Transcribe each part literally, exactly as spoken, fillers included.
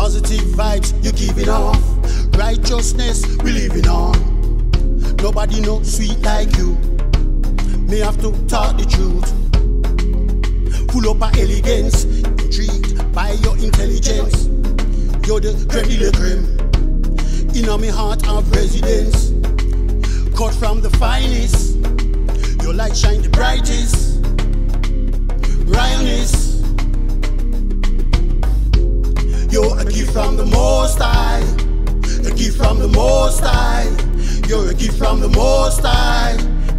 Positive vibes, you giving off. Righteousness, we living on. Nobody know sweet like you. Me have to talk the truth. Full up of elegance, intrigued by your intelligence. You're the creme de la creme. In my heart of residence. Cut from the finest. Your light shine the brightest. Rionist. You're a gift from the Most High. A gift from the Most High. You're a gift from the Most High.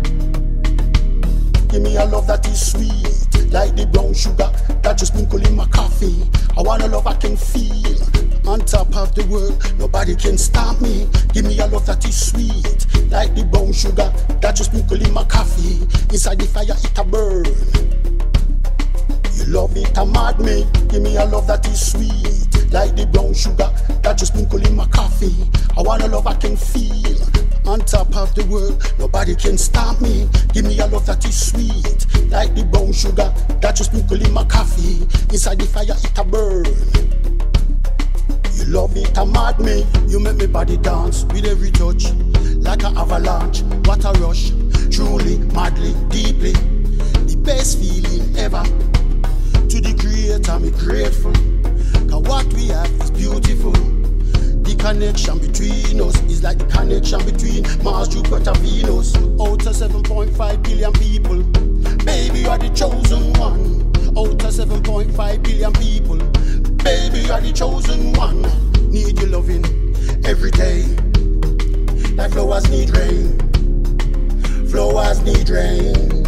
Give me a love that is sweet, like the brown sugar that you sprinkle in my coffee. I want a love I can feel. On top of the world, nobody can stop me. Give me a love that is sweet, like the brown sugar that you sprinkle in my coffee. Inside the fire, it a burn. You love it, a mad me. Give me a love that is sweet, like the brown sugar that you sprinkle in my coffee. I want a love I can feel. On top of the world, nobody can stop me. Give me a love that is sweet, like the brown sugar that you sprinkle in my coffee. Inside the fire, it a burn. You love it, a mad me. You make me body dance with every touch, like an avalanche. What a rush, truly, madly, deeply. The best feeling ever. To the Creator, me grateful. Cause what we have is beautiful. The connection between us is like the connection between Mars, Jupiter, Venus. Out of seven point five billion people, baby, you are the chosen one. Out of seven point five billion people, baby, you are the chosen one. Need your loving every day, like flowers need rain. Flowers need rain.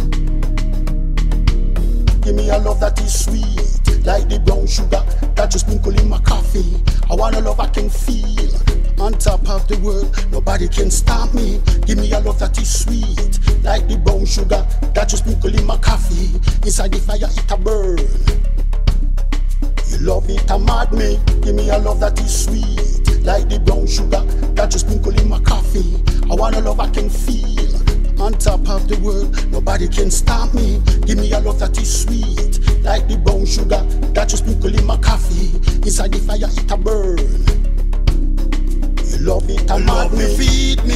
Give me a love that is sweet, like the brown sugar that you sprinkle in my coffee. I want a love I can feel. On top of the world, nobody can stop me. Give me a love that is sweet, like the brown sugar that you sprinkle in my coffee. Inside the fire, it a burn. You love it, a mad me. Give me a love that is sweet, like the brown sugar that you sprinkle in my coffee. I want a love I can feel. On top of the world, nobody can stop me. Give me a love that is sweet, like the brown sugar that you sprinkle in my coffee. Inside the fire, it a burn. You love it, a mad me. Feed me